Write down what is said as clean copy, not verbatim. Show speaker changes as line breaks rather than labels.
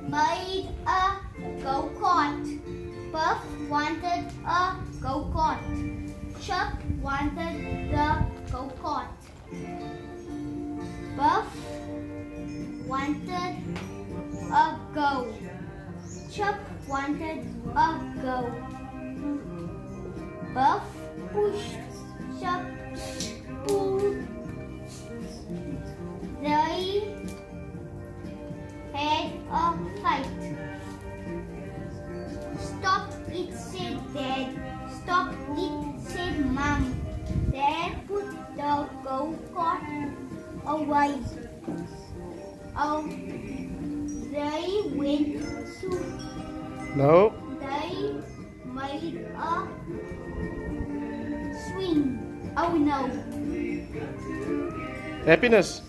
made a go-kart. Puff wanted a go-kart. Chuck wanted the go-kart. Puff wanted a go. Chuck wanted a go. Puff pushed. Chuck pulled. They had a fight. Stop it, said Dad. Stop it, said Mom. Dad put the go-kart away. Oh, they went to.
No.
They made a swing. Oh no.
Happiness.